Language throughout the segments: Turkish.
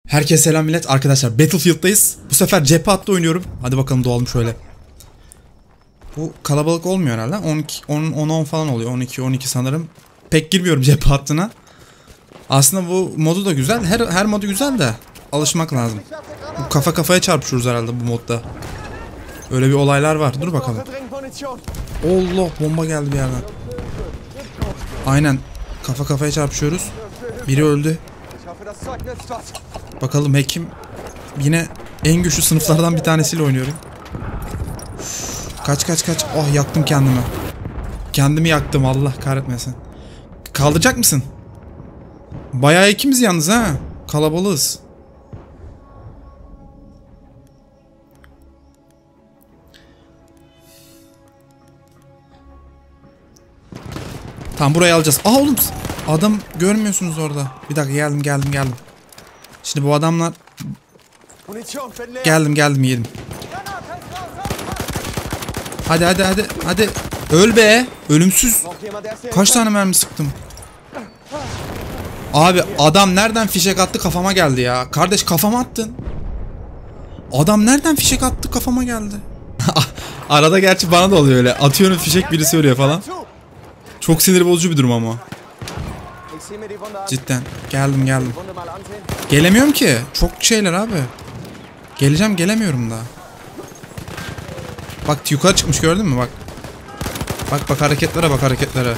Herkese selam millet. Arkadaşlar Battlefield'dayız. Bu sefer cephe hattı oynuyorum. Hadi bakalım doğalım şöyle. Bu kalabalık olmuyor herhalde. 10 falan oluyor. 12 sanırım. Pek girmiyorum cephe hattına. Aslında bu modu da güzel. Her modu güzel de alışmak lazım. Bu kafa kafaya çarpışıyoruz herhalde bu modda. Öyle bir olaylar var. Dur bakalım. Allah, bomba geldi bir yerden. Aynen. Kafa kafaya çarpışıyoruz. Biri öldü. Bakalım hekim. Yine en güçlü sınıflardan bir tanesiyle oynuyorum. Kaç. Oh, yaktım kendimi. Kendimi yaktım, Allah kahretmesin. Kaldıracak mısın? Bayağı ikimiz yalnız ha. Kalabalığız. Tamam, burayı alacağız. Aa oğlum, adam görmüyorsunuz orada. Bir dakika, geldim. Şimdi bu adamlar... Geldim yedim. Hadi. Öl be. Ölümsüz. Kaç tane mermi sıktım? Abi adam nereden fişek attı kafama geldi ya. Kardeş, kafama attın. Adam nereden fişek attı kafama geldi. Arada gerçi bana da oluyor öyle. Atıyorum fişek, birisi ölüyor falan. Çok sinir bozucu bir durum ama. Cidden. Geldim. Gelemiyorum ki. Çok şeyler abi. Gelemiyorum daha. Bak yukarı çıkmış, gördün mü bak. Bak hareketlere.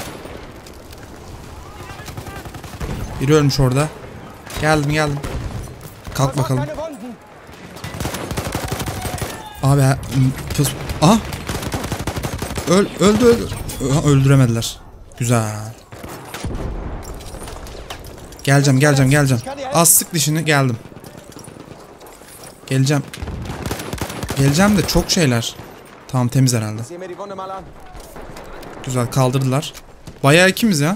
Biri ölmüş orada. Geldim. Kalk bakalım. Abi aha. Öldü. Öldüremediler. Güzel. Geleceğim. Az sık dişini, geldim. Geleceğim de çok şeyler. Tamam, temiz herhalde. Güzel, kaldırdılar. Bayağı ikimiz ya.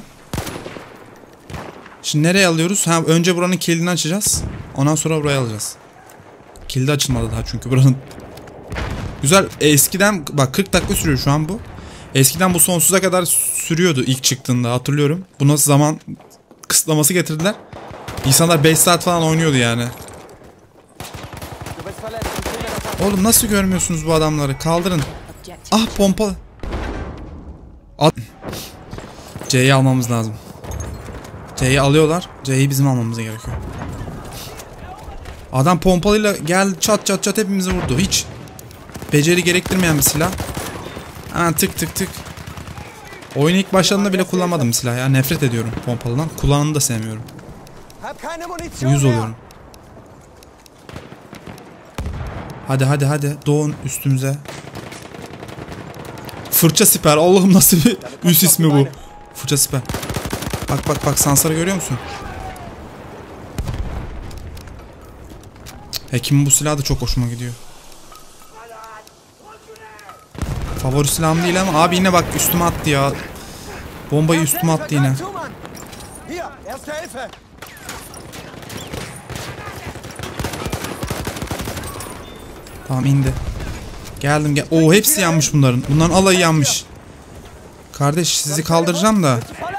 Şimdi nereye alıyoruz? Ha, önce buranın kilidini açacağız. Ondan sonra burayı alacağız. Kilidi açılmadı daha çünkü buranın. Güzel. Eskiden bak 40 dakika sürüyor şu an bu. Eskiden bu sonsuza kadar sürüyordu ilk çıktığında, hatırlıyorum. Buna zaman kısıtlaması getirdiler. İnsanlar 5 saat falan oynuyordu yani. Oğlum nasıl görmüyorsunuz bu adamları? Kaldırın. Ah, pompalı. C'yi almamız lazım. C'yi alıyorlar. C'yi bizim almamız gerekiyor. Adam pompalıyla geldi, çat hepimizi vurdu. Hiç beceri gerektirmeyen bir silah. Hemen tık. Oyun ilk başladığında bile kullanmadım silah ya. Nefret ediyorum pompalıdan. Kullananı da sevmiyorum. Uyuz oluyorum. Hadi. Doğun üstümüze. Fırça siper. Allah'ım, nasıl bir üst ismi bu. Fırça siper. Bak Sansar'ı görüyor musun? Hekimin bu silahı da çok hoşuma gidiyor. Favori silahım değil ama abi yine bak üstüme attı ya. Bombayı üstüme attı yine. Tamam, indi. Geldim. Oo, hepsi yanmış bunların. Bunların alayı yanmış. Kardeş, sizi kaldıracağım da.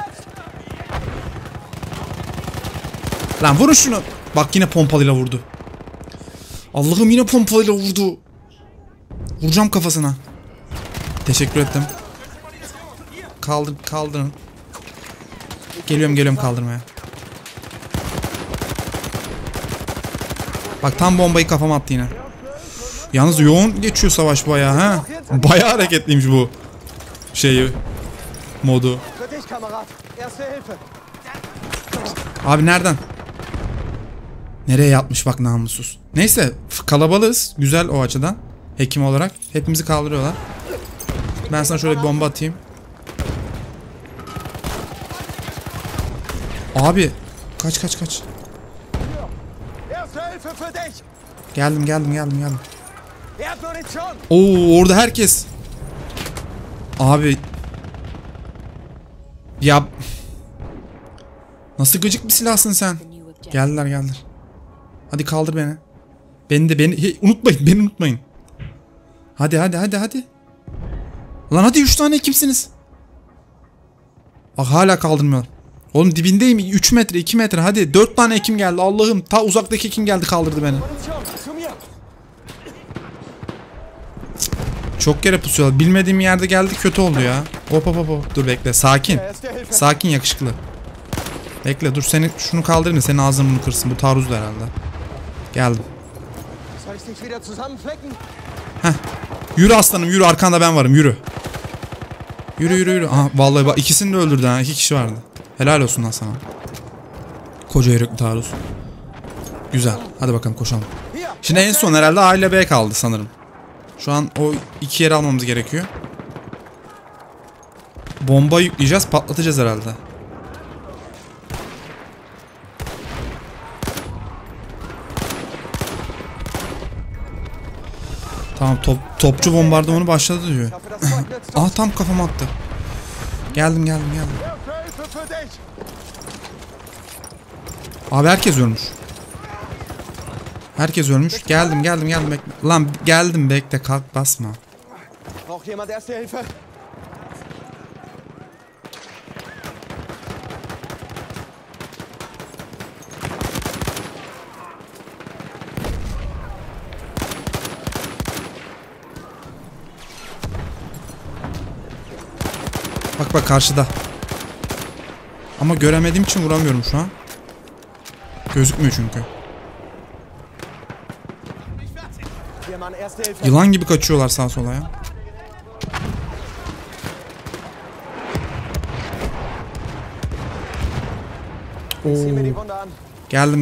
Lan vurun şunu. Bak yine pompalıyla vurdu. Allah'ım, yine pompalıyla vurdu. Vuracağım kafasına. Teşekkür ettim. Kaldırın. Geliyorum kaldırmaya. Bak tam bombayı kafama attı yine. Yalnız yoğun geçiyor savaş bayağı ha. Bayağı hareketliymiş bu modu. Abi nereden? Nereye yatmış bak, namussuz. Neyse, kalabalığız. Güzel o açıdan. Hekim olarak. Hepimizi kaldırıyorlar. Ben sana şöyle bir bomba atayım. Abi kaç. Geldim. Oo, orada herkes. Abi. Ya. Nasıl gıcık bir silahsın sen. Geldiler. Hadi kaldır beni. Beni unutmayın. Hadi. Lan hadi, 3 tane kimsiniz? Bak hala kaldırmıyorlar. Oğlum dibindeyim. 3 metre 2 metre hadi. 4 tane ekim geldi Allah'ım. Ta uzaktaki ekim geldi kaldırdı beni. Çok yere pusuyorlar. Bilmediğim yerde geldi kötü oldu ya. Hop hop hop. Dur bekle sakin. Sakin yakışıklı. Bekle dur seni şunu kaldırayım da senin ağzını bunu kırsın. Bu taarruzdu herhalde. Geldim. Heh. Yürü aslanım yürü arkanda ben varım yürü. Yürü yürü yürü. Aha, vallahi bak ikisini de öldürdü ha. 2 kişi vardı. Helal olsun lan sana. Koca yürekli taarruz. Güzel. Hadi bakalım koşalım. Şimdi en son herhalde A ile B kaldı sanırım. Şu an o 2 yeri almamız gerekiyor. Bomba yükleyeceğiz patlatacağız herhalde. Tamam topçu bombardımanı başladı diyor. Aa tam kafama attı. Geldim. Abi herkes ölmüş. Herkes ölmüş. Geldim bekle. Lan geldim bekle kalk basma. Bak karşıda. Ama göremediğim için vuramıyorum şu an. Gözükmüyor çünkü. Yılan gibi kaçıyorlar sağa sola ya. Oo. Geldim.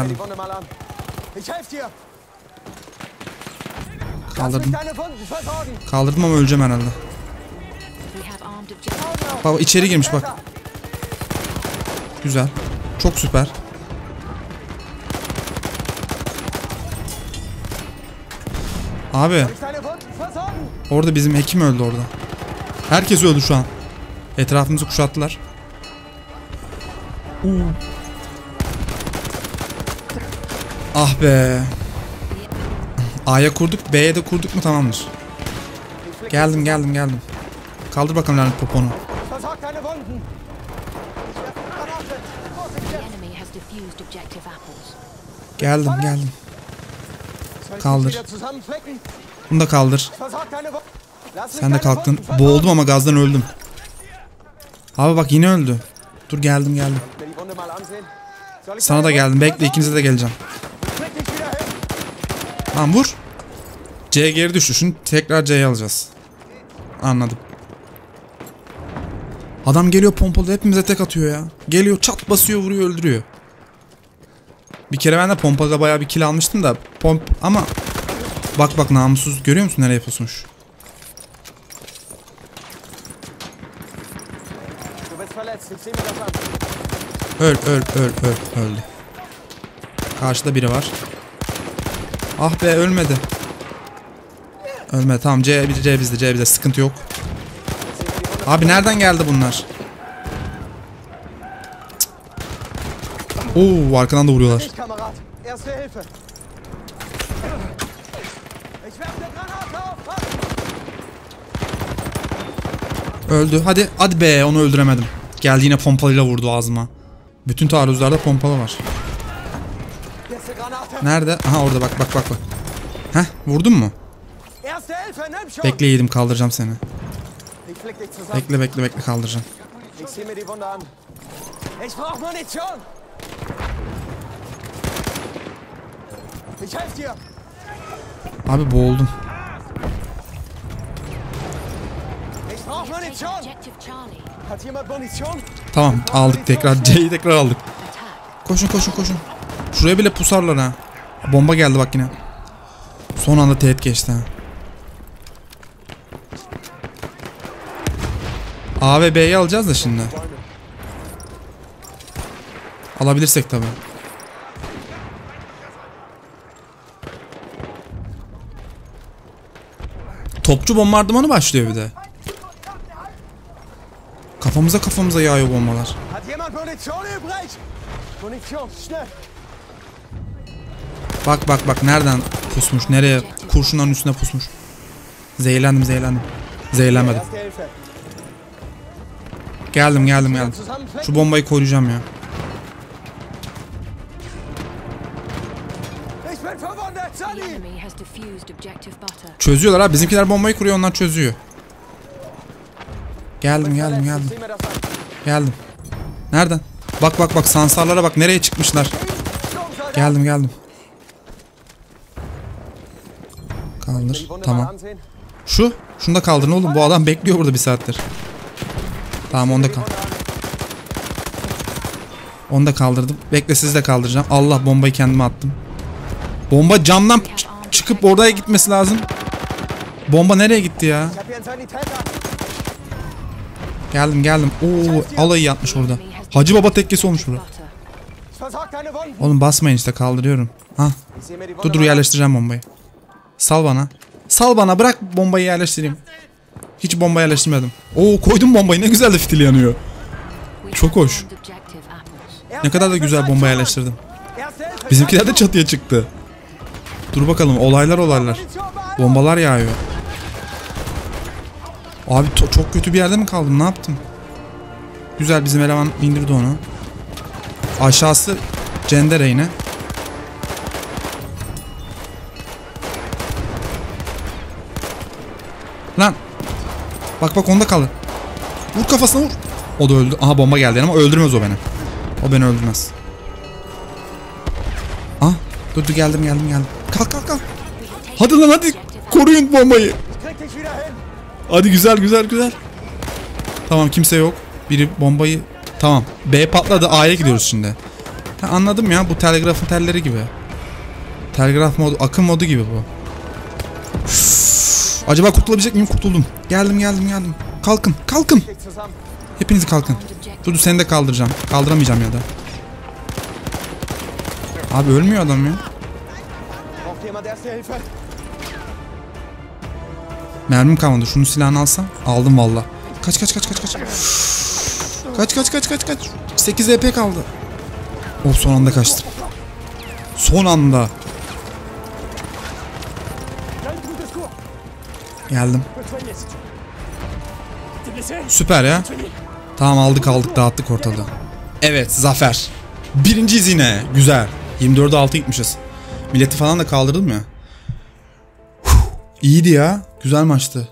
Kaldırdım ama öleceğim herhalde. Baba içeri girmiş bak. Güzel. Çok süper. Abi. Orada bizim hekim öldü orada. Herkes öldü şu an. Etrafımızı kuşattılar. Ah be. A'ya kurduk, B'ye de kurduk mu tamamdır. Geldim. Kaldır bakalım lanet poponu. Geldim. Kaldır. Bunu da kaldır. Sen de kalktın. Boğuldum ama gazdan öldüm. Abi bak yine öldü. Dur geldim. Sana da geldim. Bekle ikinize de geleceğim. Tamam vur. C geri düştü. Şimdi tekrar C'yi alacağız. Anladım. Adam geliyor pompalı hepimize tek atıyor ya. Geliyor çat basıyor vuruyor öldürüyor. Bir kere ben de pompalıda bayağı bir kill almıştım da ama bak namussuz görüyor musun nereye pusmuş? Öldü. Karşıda biri var. Ah be ölmedi. Ölmedi tamam C bizde sıkıntı yok. Abi nereden geldi bunlar? Oo arkadan da vuruyorlar. Öldü. Hadi be onu öldüremedim. Geldi yine pompalıyla vurdu ağzıma. Bütün taarruzlarda pompalı var. Nerede? Aha orada bak. Heh vurdun mu? Bekle yedim kaldıracağım seni. Bekle kaldıracağım. Abi boğuldum. Tamam aldık tekrar C'yi tekrar aldık. Koşun. Şuraya bile pusarlar ha. Bomba geldi bak yine. Son anda teğet geçti ha. A ve B'yi alacağız da şimdi. Alabilirsek tabi. Topçu bombardımanı başlıyor bir de. Kafamıza yağıyor bombalar. Bak nereden pusmuş nereye kurşunların üstüne pusmuş. Zehirlendim. Zehirlenmedim. Geldim geldim geldim. Şu bombayı koruyacağım ya. Çözüyorlar abi. Bizimkiler bombayı kuruyor, onlar çözüyor. Geldim geldim geldim. Geldim. Nereden? Bak bak bak, sansarlara bak nereye çıkmışlar. Geldim geldim. Kaldır. Tamam. Şunu da kaldırın oğlum. Bu adam bekliyor burada bir saattir. Tamam, onu da kaldır. Onu da kaldırdım. Bekle, sizi de kaldıracağım. Allah, bombayı kendime attım. Bomba camdan çıkıp oraya gitmesi lazım. Bomba nereye gitti ya? Geldim geldim. Oo, alayı yatmış orada. Hacı Baba tekkesi olmuş burada. Oğlum basmayın işte, kaldırıyorum. Ha. Dur yerleştireceğim bombayı. Sal bana. Sal bana, bırak bombayı yerleştireyim. Hiç bomba yerleştirmedim. Oo, koydum bombayı, ne güzel de fitil yanıyor. Çok hoş. Ne kadar da güzel bomba yerleştirdim. Bizimkiler de çatıya çıktı. Dur bakalım, olaylar. Bombalar yağıyor. Abi çok kötü bir yerde mi kaldım, ne yaptım? Güzel, bizim eleman indirdi onu. Aşağısı Cendere yine. Lan. Bak bak, onda kaldı. Vur kafasına, vur. O da öldü. Aha, bomba geldi ama öldürmez o beni. O beni öldürmez. Ah, dur geldim. Kalk. Hadi lan hadi. Koruyun bombayı. Hadi güzel. Tamam, kimse yok. Biri bombayı... Tamam. B patladı. A'ya gidiyoruz şimdi. Ha, anladım ya, bu telgrafın telleri gibi. Telgraf modu, akım modu gibi bu. Üff. Acaba kurtulabilecek miyim? Kurtuldum. Geldim. Kalkın. Hepinizi kalkın. Dur, seni de kaldıracağım. Kaldıramayacağım ya da. Abi ölmüyor adam ya. Mermim kalmadı. Şunun silahını alsam. Aldım valla. Kaç. Kaç. 8 EP kaldı. Oh, son anda kaçtım. Son anda. Geldim. Süper ya. Tamam, aldık dağıttık ortalığı. Evet, zafer. Birinciyiz yine. Güzel. 24'e 6 gitmişiz. Milleti falan da kaldırdım ya. İyiydi ya. Güzel maçtı.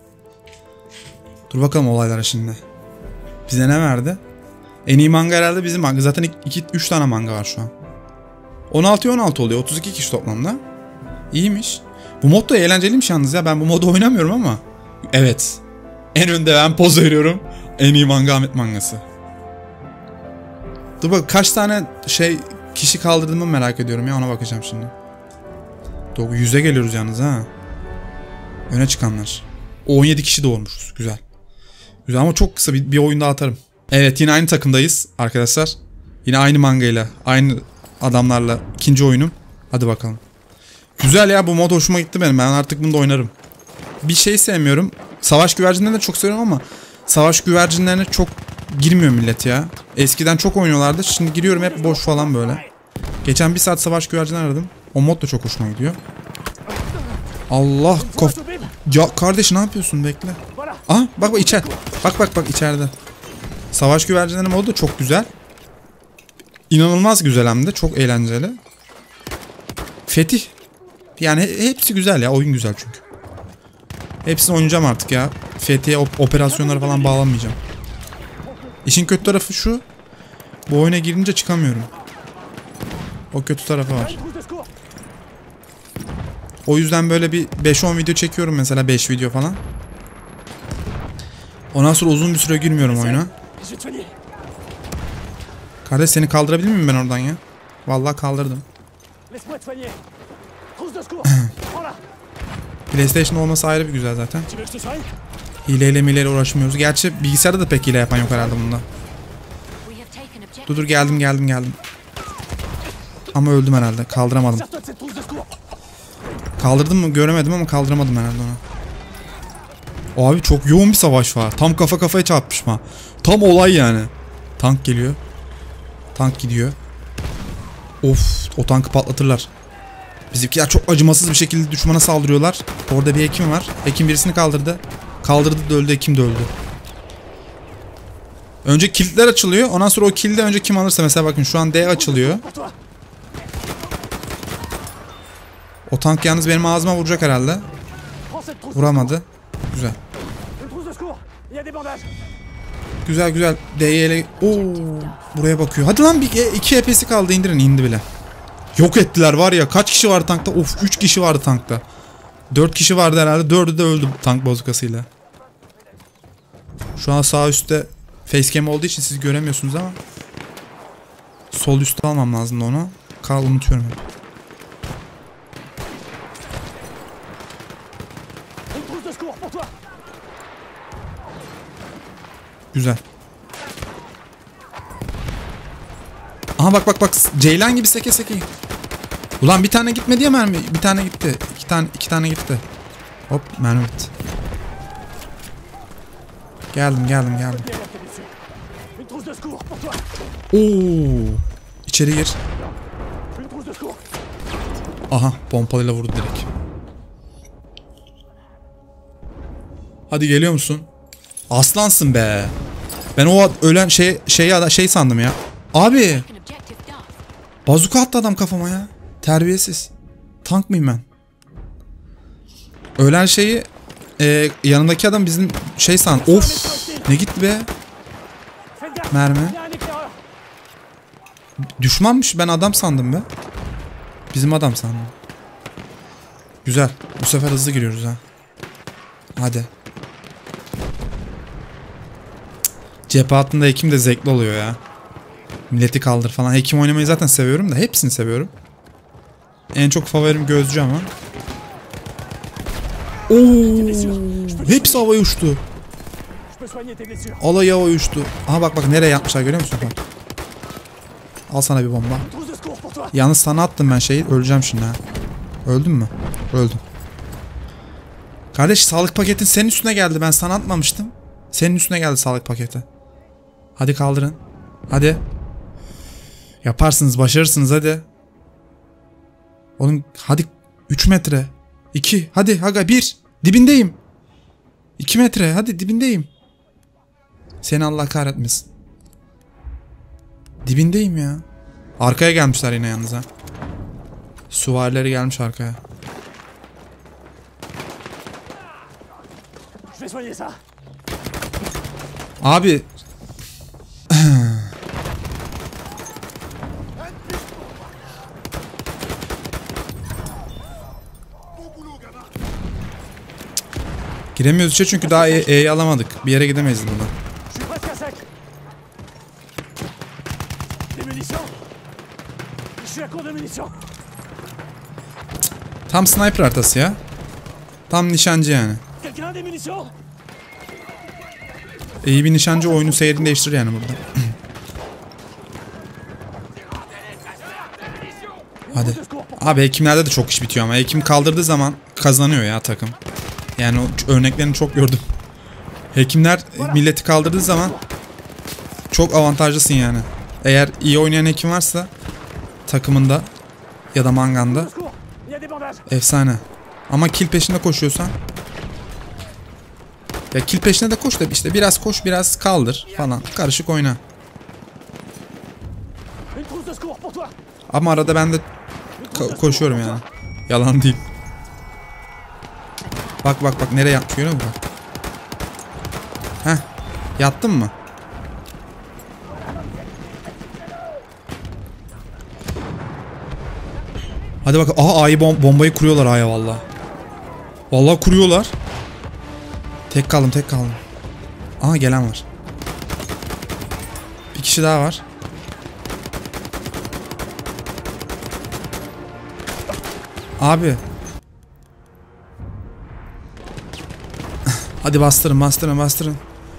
Dur bakalım olaylara şimdi. Bize ne verdi? En iyi manga herhalde bizim manga. Zaten 3 tane manga var şu an. 16'ya 16 oluyor. 32 kişi toplamda. İyiymiş. Bu mod da eğlenceliymiş yalnız ya. Ben bu modu oynamıyorum ama. Evet. En önde ben poz veriyorum. En iyi manga Ahmet mangası. Dur bak, kaç tane kişi kaldırdığımı merak ediyorum ya, ona bakacağım şimdi. 100'e geliyoruz yalnız ha. Öne çıkanlar. 17 kişi doğurmuşuz. Güzel. Güzel ama çok kısa bir oyun daha atarım. Evet, yine aynı takımdayız arkadaşlar. Yine aynı mangayla, aynı adamlarla ikinci oyunum. Hadi bakalım. Güzel ya, bu mod hoşuma gitti benim. Ben artık bunu da oynarım. Bir şey sevmiyorum. Savaş güvercinlerini de çok seviyorum ama savaş güvercinlerine çok girmiyor millet ya. Eskiden çok oynuyorlardı. Şimdi giriyorum hep boş falan böyle. Geçen bir saat savaş güvercinler aradım. O mod da çok hoşuma gidiyor. Allah ya kardeş, ne yapıyorsun, bekle. Aha bak içeride. Bak içeride. Savaş güvercinlerinin modu da çok güzel. İnanılmaz güzel, hem de çok eğlenceli. Fetih. Yani hepsi güzel ya, oyun güzel çünkü. Hepsini oynayacağım artık ya. Fethiye operasyonlara falan bağlamayacağım. İşin kötü tarafı şu. Bu oyuna girince çıkamıyorum. O kötü tarafı var. O yüzden böyle bir 5-10 video çekiyorum mesela, 5 video falan. Ondan sonra uzun bir süre girmiyorum oyuna. Kardeş, seni kaldırabilir miyim ben oradan ya? Vallahi kaldırdım. PlayStation olması ayrı bir güzel zaten. Hileyle uğraşmıyoruz. Gerçi bilgisayarda da pek hile yapan yok herhalde bunda. Dur geldim. Ama öldüm herhalde. Kaldıramadım. Kaldırdım mı göremedim ama kaldıramadım herhalde onu. Abi çok yoğun bir savaş var. Tam kafa kafaya çarpışma. Tam olay yani. Tank geliyor. Tank gidiyor. Of, o tankı patlatırlar. Bizimkiler çok acımasız bir şekilde düşmana saldırıyorlar. Orada bir hekim var. Hekim birisini kaldırdı. Kaldırdı da öldü, hekim de öldü. Önce kilitler açılıyor. Ondan sonra o kilidi önce kim alırsa. Mesela bakın şu an D açılıyor. O tank yalnız benim ağzıma vuracak herhalde. Vuramadı. Güzel. Güzel güzel. D'yi ele... Oo, buraya bakıyor. Hadi lan bir iki EP'si kaldı. İndirin. İndi bile. Yok ettiler var ya. Kaç kişi vardı tankta? Of 3 kişi vardı tankta. 4 kişi vardı herhalde. 4'ü de öldü tank bozukasıyla. Şu an sağ üstte facecam olduğu için siz göremiyorsunuz ama sol üstte almam lazım da onu. Unutuyorum hep. Güzel. Aha bak Ceylan gibi seke seke. Ulan bir tane gitmedi ya mermi. Bir tane gitti. İki tane gitti. Hop mermi bitti. Geldim. Oo! İçeri gir. Aha pompalıyla vurdu direkt. Hadi geliyor musun? Aslansın be. Ben o ölen şey sandım ya. Abi. Bazuka attı adam kafama ya. Terbiyesiz. Tank mıyım ben? Ölen şeyi yanındaki adam bizim şey sandı. Of. Ne gitti be? Mermi. Düşmanmış. Ben adam sandım be. Bizim adam sandım. Güzel. Bu sefer hızlı giriyoruz ha. Hadi. Cephe hattında hekim de zevkli oluyor ya. Milleti kaldır falan. Hekim oynamayı zaten seviyorum da. Hepsini seviyorum. En çok favorim gözcü ama. Oo, hepsi havaya uçtu. Alay havaya uçtu. Aha bak nereye yapmışlar görüyor musun? Bak. Al sana bir bomba. Yalnız sana attım ben şeyi. Öleceğim şimdi ha. Öldün mü? Öldüm. Kardeş sağlık paketin senin üstüne geldi. Ben sana atmamıştım. Senin üstüne geldi sağlık paketi. Hadi kaldırın. Hadi. Yaparsınız, başarırsınız hadi. Oğlum hadi 3 metre. 2. Hadi aga 1. Dibindeyim. 2 metre. Hadi dibindeyim. Seni Allah kahretmesin. Dibindeyim ya. Arkaya gelmişler yine yalnız ha. Süvarileri gelmiş arkaya. Abi. Giremiyoruz içeri çünkü daha E'yi alamadık. Bir yere gidemeyiz burada. Tam sniper haritası ya. Tam nişancı yani. İyi bir nişancı oyunun seyrini değiştirir yani burada. Hadi. Abi hekimlerde de çok iş bitiyor ama hekim kaldırdığı zaman kazanıyor ya takım. Yani o örneklerini çok gördüm. Hekimler milleti kaldırdığı zaman çok avantajlısın yani. Eğer iyi oynayan hekim varsa takımında ya da manganda efsane. Ama kill peşinde koşuyorsan ya kill peşinde de koş da işte biraz koş biraz kaldır falan. Karışık oyna. Ama arada ben de koşuyorum yani. Yalan değil. Bak nereye yatmış görüyor musun? Heh. Yattın mı? Hadi bak. Aha A'yı bombayı kuruyorlar A'ya valla. Valla kuruyorlar. Tek kaldım. Aha gelen var. Bir kişi daha var. Abi. Hadi bastırın.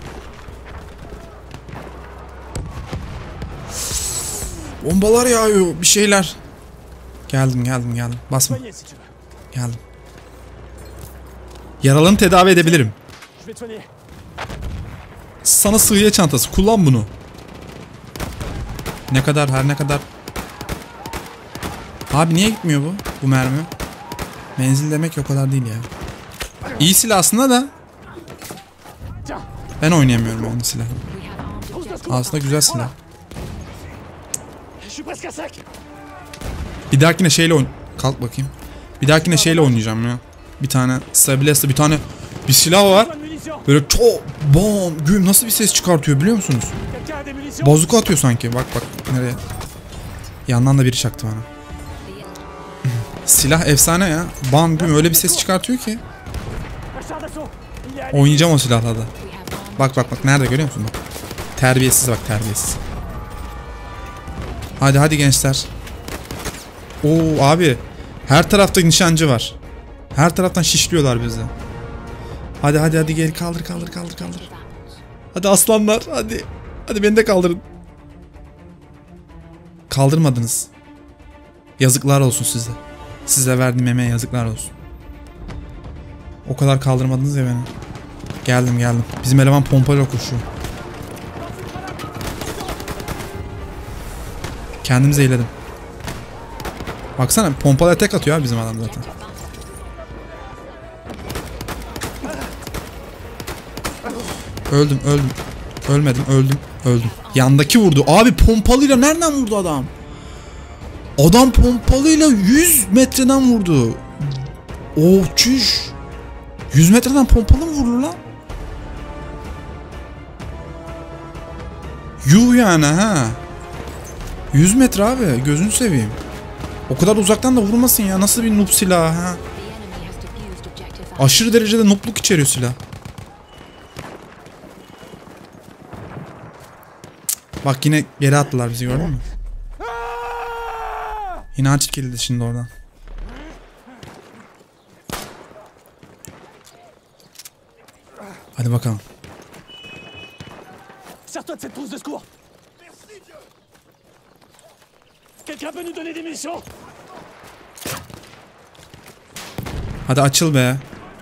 Bombalar yağıyor. Bir şeyler. Geldim. Basma. Geldim. Yaralını tedavi edebilirim. Sana sığıya çantası. Kullan bunu. Her ne kadar. Abi niye gitmiyor bu mermi? Menzil demek o kadar değil ya. İyi silah aslında da. Ben oynayamıyorum onun silahı. Aslında güzel silah. Je suis presque à sec. Bir dahakine şeyle kalk bakayım. Bir dahakine şeyle oynayacağım ya. Bir tane Stabilis'te bir silah var. Pas de munitions. Böyle çok bam güm nasıl bir ses çıkartıyor biliyor musunuz? Quelqu'un a des munitions? Bazuka atıyor sanki. Bak nereye. Yandan da biri çaktı bana. Silah efsane ya. Bam güm öyle bir ses çıkartıyor ki. Un char d'assaut. Il est allé. Oynayacağım o silahla da. Bak nerede görüyor musun? Bak. Terbiyesiz bak terbiyesiz. Hadi gençler. Oo abi. Her tarafta nişancı var. Her taraftan şişliyorlar bizi. Hadi geri kaldır. Hadi aslanlar hadi. Hadi beni de kaldırın. Kaldırmadınız. Yazıklar olsun size. Size verdiğim emeğe yazıklar olsun. O kadar kaldırmadınız ya beni. Geldim. Bizim eleman pompayla koşuyor. Kendimi zehirledim. Baksana pompalı tek atıyor abi bizim adam zaten. Öldüm. Ölmedim, öldüm. Yandaki vurdu. Abi pompalıyla nereden vurdu adam? Adam pompalıyla 100 metreden vurdu. Oh çüş. 100 metreden pompalı mı vurur lan? Yuh yani ha. 100 metre abi gözünü seveyim. O kadar uzaktan da vurmasın ya. Nasıl bir noob silahı ha? Aşırı derecede noobluk içeriyor silah. Bak yine geri attılar bizi gördün mü? Yine aç kilidi şimdi oradan. Hadi bakalım. Sers-toi de cette trousse de secours. Quelqu'un peut nous donner des munitions? Hadi açıl be.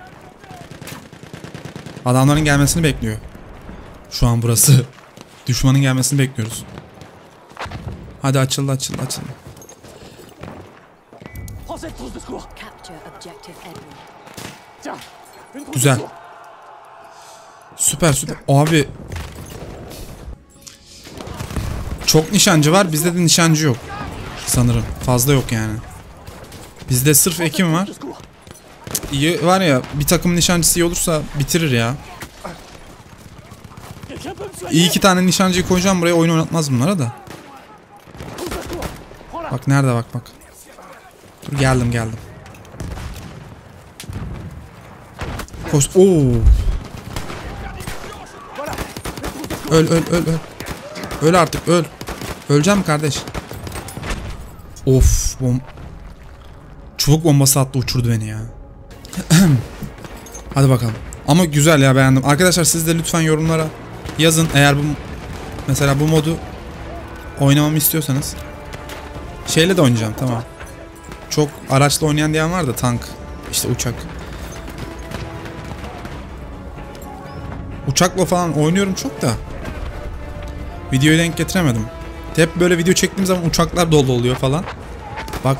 Adamların gelmesini bekliyor. Şu an burası. Düşmanın gelmesini bekliyoruz. Hadi açıl. Prends cette trousse de secours. Capture objective Edward. Tiens, une trousse Güzel. de secours. Süper. Abi. Çok nişancı var. Bizde de nişancı yok. Sanırım. Fazla yok yani. Bizde sırf Ekim var. De secours. İyi var ya bir takım nişancısı iyi olursa bitirir ya. Quelqu'un peut me soigner? İyi 2 tane nişancıyı koyacağım buraya oyun oynatmaz bunlara da. Trousse de secours. Prends-la. Bak nerede bak. Dur geldim. Koş. Oo. Öl. Öl artık öl. Öleceğim kardeş. Of çubuk bombası attı uçurdu beni ya. Hadi bakalım. Ama güzel ya beğendim. Arkadaşlar siz de lütfen yorumlara yazın eğer mesela bu modu oynamamı istiyorsanız. Şeyle de oynayacağım tamam. Çok araçla oynayan diyen var da tank işte uçak. Uçakla falan oynuyorum çok da. Videoyu denk getiremedim. Hep böyle video çektiğim zaman uçaklar dolu oluyor falan. Bak.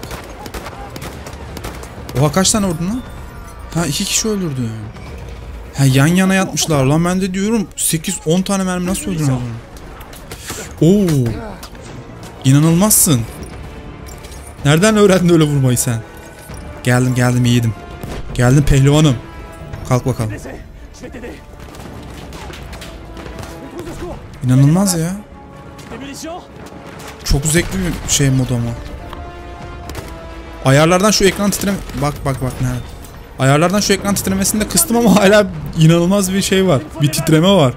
Oha kaç tane vurdun lan? Ha 2 kişi öldürdü. Ha yan yana yatmışlar lan ben de diyorum 8-10 tane mermi nasıl öldürdün adamı? Oo. İnanılmazsın. Nereden öğrendin öyle vurmayı sen? Geldim iyiydim. Geldim pehlivanım. Kalk bakalım. Blessé. Je vais t'aider. Une trousse de secours. İnanılmaz ya. Des munitions? Çok zevkli bir şey modu ama. Ayarlardan şu ekran titreme... Bak nerede? Ayarlardan şu ekran titremesini de kıstım ama hala inanılmaz bir şey var. Bir titreme var.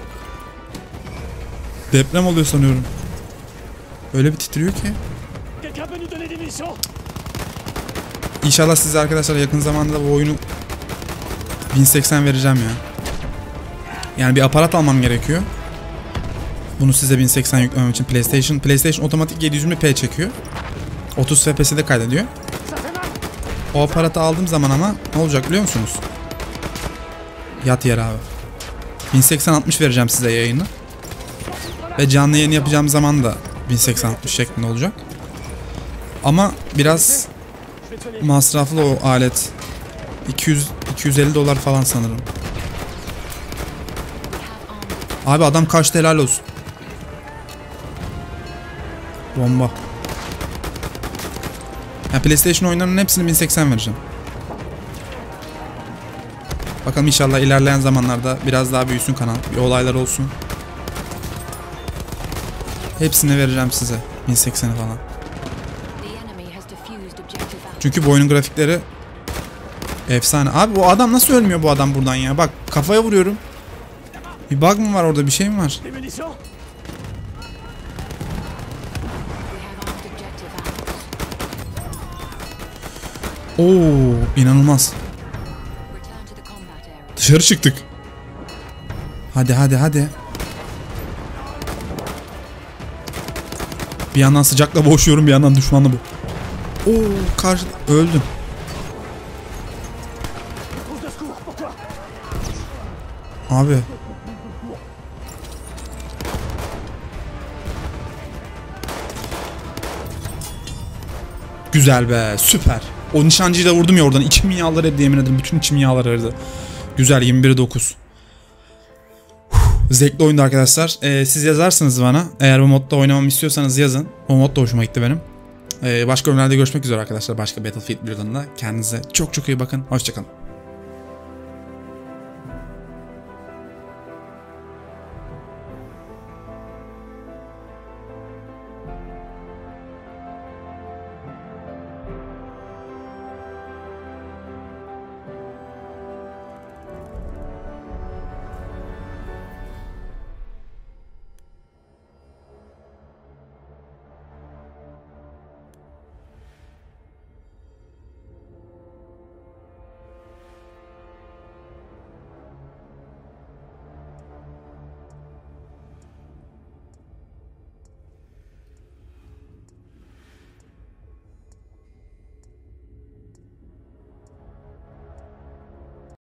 Deprem oluyor sanıyorum. Öyle bir titriyor ki. Quelqu'un peut nous donner des munitions? İnşallah size arkadaşlar yakın zamanda bu oyunu 1080 vereceğim ya. Yani bir aparat almam gerekiyor. Bunu size 1080 yüklemem için PlayStation otomatik 720p çekiyor. 30 FPS'de kaydediyor. Ça fait mal. O aparatı aldığım zaman ama ne olacak biliyor musunuz? Yat yere abi. 1080-60 vereceğim size yayını. Ve canlı yayın yapacağım zaman da 1080-60 şeklinde olacak. Ama biraz Je vais te soigner. masraflı o alet. 200-250 dolar falan sanırım. Abi adam kaçtı helal olsun. Bomba. Ya PlayStation oyunlarının hepsini 1080 vereceğim. Bakalım inşallah ilerleyen zamanlarda biraz daha büyüsün kanal. Bir olaylar olsun. Hepsini vereceğim size. 1080'i falan. Çünkü bu oyunun grafikleri efsane. Abi bu adam nasıl ölmüyor bu adam buradan ya? Bak kafaya vuruyorum. Bir bug mı var orada? Bir şey mi var? Des munitions? Oo, inanılmaz. Dışarı çıktık. Hadi hadi hadi. Bir yandan sıcakla boğuşuyorum, bir yandan düşmanla bu. Oo, karşı öldüm. Trousse de secours pour toi. Abi. Güzel be, süper. O nişancıyı da vurdum ya oradan. İçim yağları evde, yemin ederim. Bütün içim yağları evde. Güzel, 21-9. Zevkli oyundu arkadaşlar. Siz yazarsınız bana. Eğer bu modda oynamamı istiyorsanız yazın. O mod da hoşuma gitti benim. Başka oyunlarda görüşmek üzere arkadaşlar. Başka Battlefield 1'den de. Kendinize çok çok iyi bakın. Hoşçakalın.